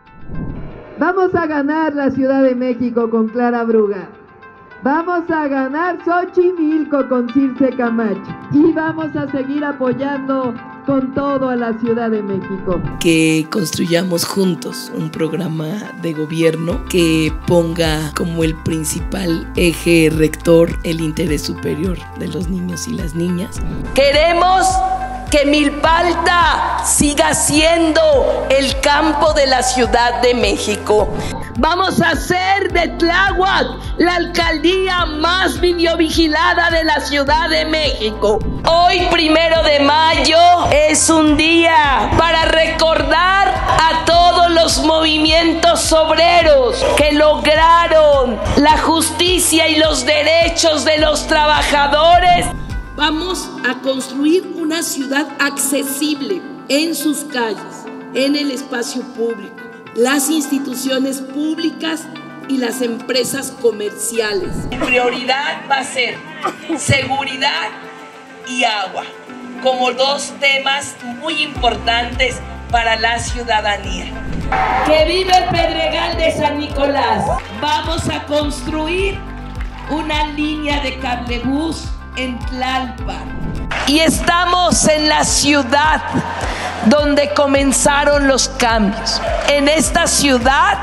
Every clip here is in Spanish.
Vamos a ganar la Ciudad de México con Clara Brugada. Vamos a ganar Xochimilco con Circe Camacho. Y vamos a seguir apoyando con todo a la Ciudad de México. Que construyamos juntos un programa de gobierno que ponga como el principal eje rector el interés superior de los niños y las niñas. Queremos que Milpalta siga siendo el campo de la Ciudad de México. Vamos a hacer de Tláhuac la alcaldía más videovigilada de la Ciudad de México. Hoy, 1 de mayo, es un día para recordar a todos los movimientos obreros que lograron la justicia y los derechos de los trabajadores. Vamos a construir una ciudad accesible en sus calles, en el espacio público, las instituciones públicas y las empresas comerciales. Prioridad va a ser seguridad y agua, como dos temas muy importantes para la ciudadanía. ¡Que viva el Pedregal de San Nicolás! Vamos a construir una línea de cablebús en Tlalpan. Y estamos en la ciudad donde comenzaron los cambios. En esta ciudad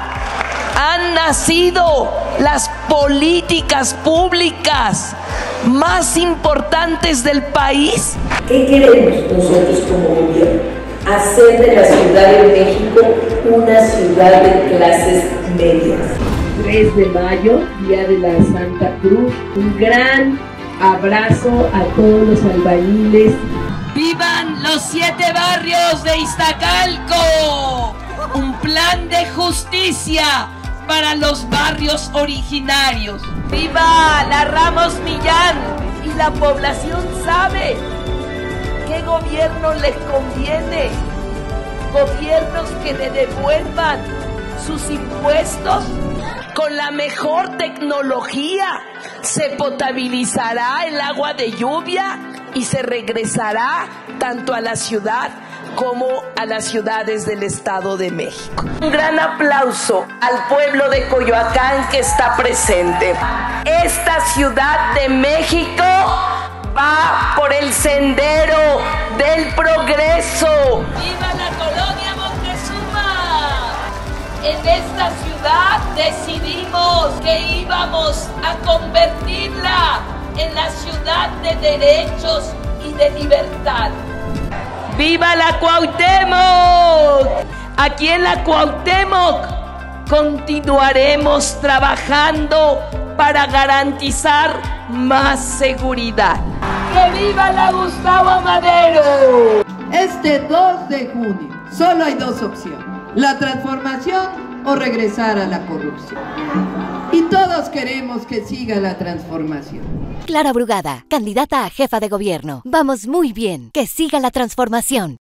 han nacido las políticas públicas más importantes del país. ¿Qué queremos nosotros como gobierno? Hacer de la Ciudad de México una ciudad de clases medias. 3 de mayo, Día de la Santa Cruz, un gran abrazo a todos los albañiles. ¡Vivan los 7 barrios de Iztacalco! Un plan de justicia para los barrios originarios. ¡Viva la Ramos Millán! Y la población sabe qué gobierno les conviene. Gobiernos que le devuelvan sus impuestos. Con la mejor tecnología se potabilizará el agua de lluvia y se regresará tanto a la ciudad como a las ciudades del Estado de México. Un gran aplauso al pueblo de Coyoacán que está presente. Esta Ciudad de México va por el sendero del progreso. ¡Viva la colonia Montezuma! En esta ciudad decidimos que íbamos a convertirla en la ciudad de derechos y de libertad. ¡Viva la Cuauhtémoc! Aquí en la Cuauhtémoc continuaremos trabajando para garantizar más seguridad. ¡Que viva la Gustavo Madero! Este 2 de junio solo hay dos opciones: la transformación o regresar a la corrupción. Y todos queremos que siga la transformación. Clara Brugada, candidata a jefa de gobierno. Vamos muy bien. Que siga la transformación.